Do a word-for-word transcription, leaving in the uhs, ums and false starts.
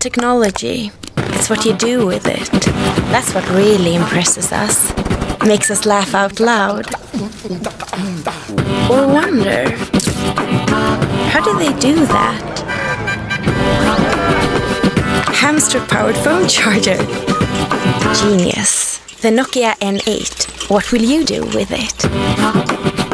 technology. It's what you do with it. That's what really impresses us. Makes us laugh out loud. Or wonder, how do they do that? Hamster-powered phone charger. Genius. The Nokia N eight. What will you do with it?